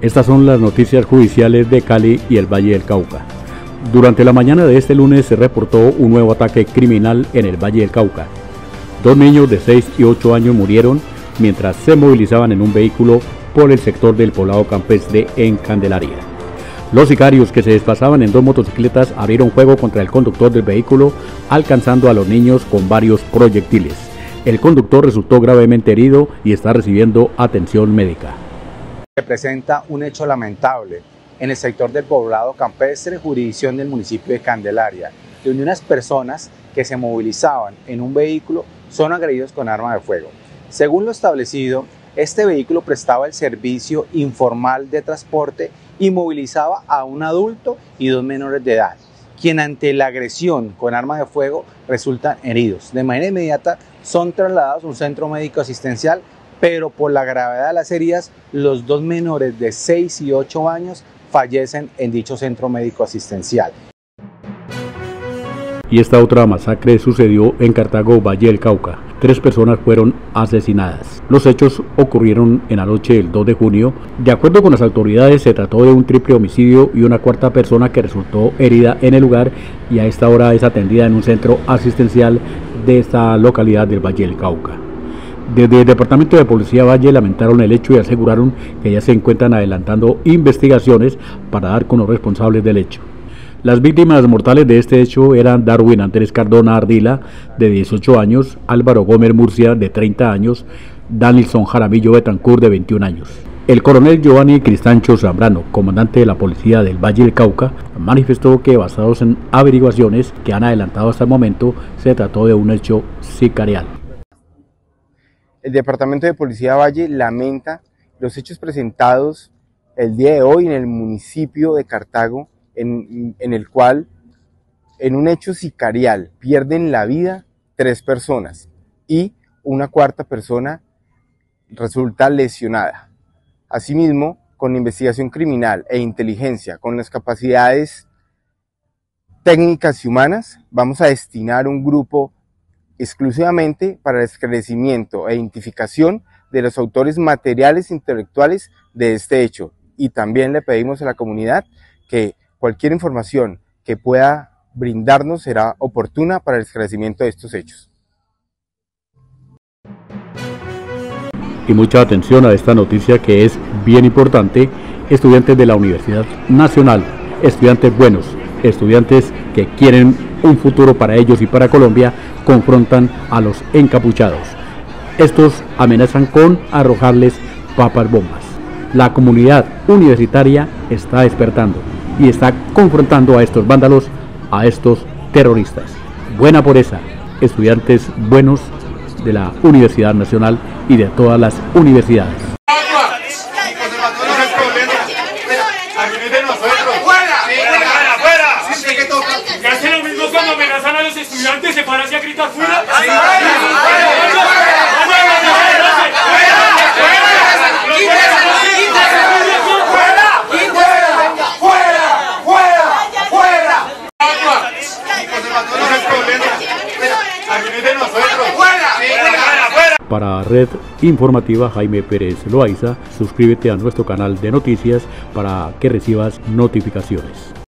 Estas son las noticias judiciales de Cali y el Valle del Cauca. Durante la mañana de este lunes se reportó un nuevo ataque criminal en el Valle del Cauca. 2 niños de 6 y 8 años murieron mientras se movilizaban en un vehículo por el sector del poblado campestre en Candelaria. Los sicarios, que se desplazaban en 2 motocicletas, abrieron fuego contra el conductor del vehículo, alcanzando a los niños con varios proyectiles. El conductor resultó gravemente herido y está recibiendo atención médica. Se presenta un hecho lamentable en el sector del poblado campestre, jurisdicción del municipio de Candelaria, donde unas personas que se movilizaban en un vehículo son agredidos con arma de fuego. Según lo establecido, este vehículo prestaba el servicio informal de transporte y movilizaba a un adulto y 2 menores de edad, quien ante la agresión con arma de fuego resultan heridos. De manera inmediata son trasladados a un centro médico asistencial, pero por la gravedad de las heridas, los 2 menores de 6 y 8 años fallecen en dicho centro médico asistencial. Y esta otra masacre sucedió en Cartago, Valle del Cauca. 3 personas fueron asesinadas. Los hechos ocurrieron en la noche del 2 de junio. De acuerdo con las autoridades, se trató de un triple homicidio y una cuarta persona que resultó herida en el lugar y a esta hora es atendida en un centro asistencial de esta localidad del Valle del Cauca. Desde el Departamento de Policía Valle lamentaron el hecho y aseguraron que ya se encuentran adelantando investigaciones para dar con los responsables del hecho. Las víctimas mortales de este hecho eran Darwin Andrés Cardona Ardila, de 18 años, Álvaro Gómez Murcia, de 30 años, Danilson Jaramillo Betancourt, de 21 años. El coronel Giovanni Cristancho Zambrano, comandante de la Policía del Valle del Cauca, manifestó que basados en averiguaciones que han adelantado hasta el momento, se trató de un hecho sicarial. El Departamento de Policía Valle lamenta los hechos presentados el día de hoy en el municipio de Cartago, en el cual, en un hecho sicarial, pierden la vida 3 personas y una cuarta persona resulta lesionada. Asimismo, con investigación criminal e inteligencia, con las capacidades técnicas y humanas, vamos a destinar un grupo exclusivamente para el esclarecimiento e identificación de los autores materiales e intelectuales de este hecho. Y también le pedimos a la comunidad que cualquier información que pueda brindarnos será oportuna para el esclarecimiento de estos hechos. Y mucha atención a esta noticia que es bien importante. Estudiantes de la Universidad Nacional, estudiantes buenos, estudiantes que quieren un futuro para ellos y para Colombia, confrontan a los encapuchados. Estos amenazan con arrojarles papas bombas. La comunidad universitaria está despertando y está confrontando a estos vándalos, a estos terroristas. Buena por esa, estudiantes buenos de la Universidad Nacional y de todas las universidades. ¿Y hace lo mismo cuando amenazan a los estudiantes? ¿Se para así a gritar fuera? Para Red Informativa Jaime Pérez Loaiza, suscríbete a nuestro canal de noticias para que recibas notificaciones.